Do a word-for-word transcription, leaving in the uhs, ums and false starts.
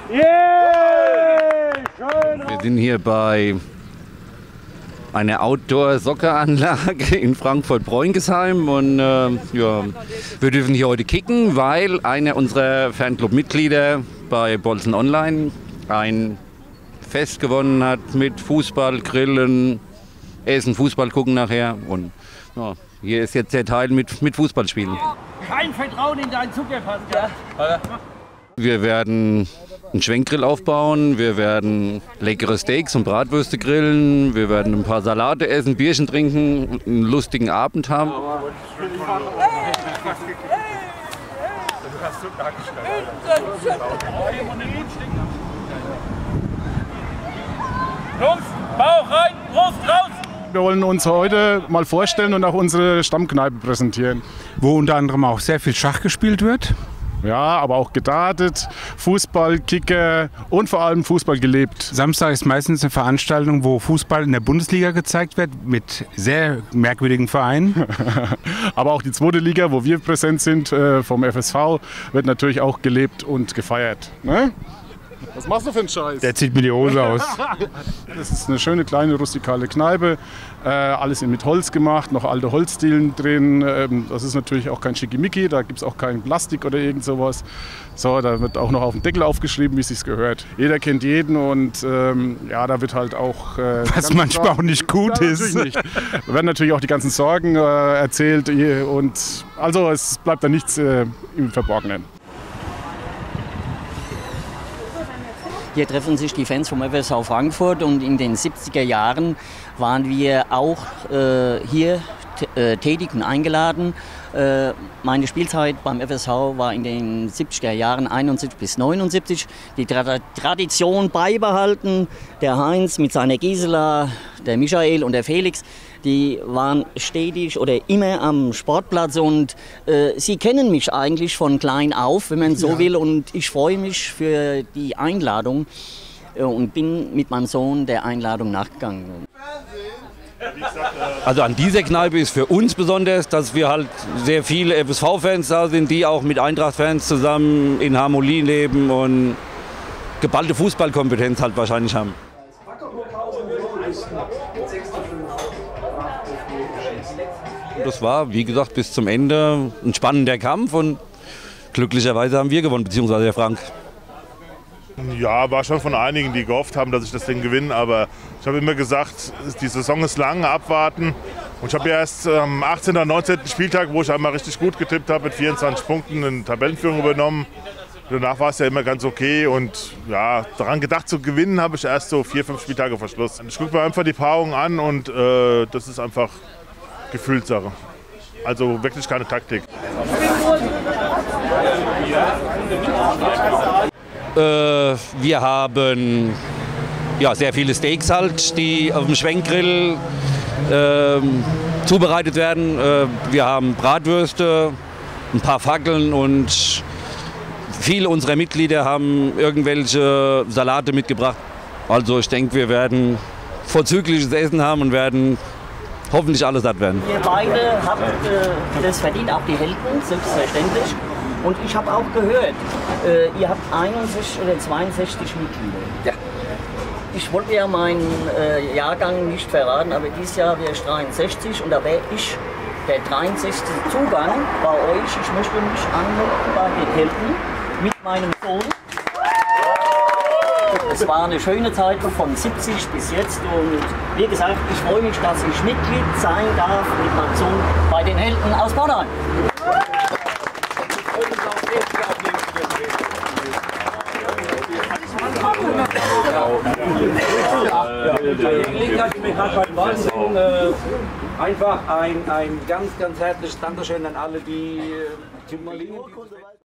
Yeah! Schön. Wir sind hier bei einer Outdoor-Soccer-Anlage in Frankfurt-Bräungesheim und äh, ja, wir dürfen hier heute kicken, weil einer unserer Fanclub-Mitglieder bei Bolzen Online ein Fest gewonnen hat mit Fußball, Grillen, Essen, Fußball gucken nachher und ja, hier ist jetzt der Teil mit, mit Fußballspielen. Kein Vertrauen in deinen Zuckerpass, ja? Wir werden einen Schwenkgrill aufbauen, wir werden leckere Steaks und Bratwürste grillen, wir werden ein paar Salate essen, Bierchen trinken und einen lustigen Abend haben. Jungs, Bauch rein, Brust raus! Wir wollen uns heute mal vorstellen und auch unsere Stammkneipe präsentieren. Wo unter anderem auch sehr viel Schach gespielt wird. Ja, aber auch gedartet, Fußball, Kicker und vor allem Fußball gelebt. Samstag ist meistens eine Veranstaltung, wo Fußball in der Bundesliga gezeigt wird, mit sehr merkwürdigen Vereinen. Aber auch die zweite Liga, wo wir präsent sind, vom F S V, wird natürlich auch gelebt und gefeiert. Ne? Was machst du für einen Scheiß? Der zieht mir die Hose aus. Das ist eine schöne, kleine, rustikale Kneipe. Äh, alles mit Holz gemacht, noch alte Holzdielen drin. Ähm, das ist natürlich auch kein Schickimicki, da gibt es auch kein Plastik oder irgend sowas. So, da wird auch noch auf dem Deckel aufgeschrieben, wie es sich gehört. Jeder kennt jeden und ähm, ja, da wird halt auch... Äh, Was manchmal Sorgen, auch nicht gut ja, ist. Nicht. Da werden natürlich auch die ganzen Sorgen äh, erzählt und also es bleibt da nichts äh, im Verborgenen. Hier treffen sich die Fans vom F S V Frankfurt und in den siebziger Jahren waren wir auch äh, hier äh, tätig und eingeladen. Äh, meine Spielzeit beim F S V war in den siebziger Jahren einundsiebzig bis neunundsiebzig. Die Tra Tradition beibehalten. Der Heinz mit seiner Gisela, der Michael und der Felix, die waren stetig oder immer am Sportplatz und äh, sie kennen mich eigentlich von klein auf, wenn man so ja. will. Und ich freue mich für die Einladung äh, und bin mit meinem Sohn der Einladung nachgegangen. Also an dieser Kneipe ist für uns besonders, dass wir halt sehr viele F S V-Fans da sind, die auch mit Eintracht-Fans zusammen in Harmonie leben und geballte Fußballkompetenz halt wahrscheinlich haben. Das war, wie gesagt, bis zum Ende ein spannender Kampf und glücklicherweise haben wir gewonnen, beziehungsweise der Frank. Ja, war schon von einigen, die gehofft haben, dass ich das Ding gewinne, aber ich habe immer gesagt, die Saison ist lang, abwarten. Und ich habe ja erst am achtzehnten und neunzehnten Spieltag, wo ich einmal richtig gut getippt habe, mit vierundzwanzig Punkten eine Tabellenführung übernommen. Danach war es ja immer ganz okay und ja, daran gedacht zu gewinnen habe ich erst so vier, fünf Spieltage vor Schluss. Ich gucke mir einfach die Paarung an und äh, das ist einfach Gefühlssache. Also wirklich keine Taktik. Äh, wir haben ja, sehr viele Steaks halt, die auf dem Schwenkgrill äh, zubereitet werden. Äh, wir haben Bratwürste, ein paar Fackeln und viele unserer Mitglieder haben irgendwelche Salate mitgebracht. Also ich denke, wir werden vorzügliches Essen haben und werden hoffentlich alle satt werden. Ihr beide habt äh, das verdient, auch die Helden, selbstverständlich. Und ich habe auch gehört, äh, ihr habt einundsechzig oder zweiundsechzig Mitglieder. Ja. Ich wollte ja meinen äh, Jahrgang nicht verraten, aber dieses Jahr wäre ich dreiundsechzig und da wäre ich der dreiundsechzigste Zugang bei euch. Ich möchte mich anmelden bei den Helden mit meinem Sohn. Es war eine schöne Zeit von siebzig bis jetzt und wie gesagt, ich freue mich, dass ich Mitglied sein darf mit meinem Sohn bei den Helden aus Bornheim. Einfach ein, ein ganz, ganz herzliches Dankeschön an alle, die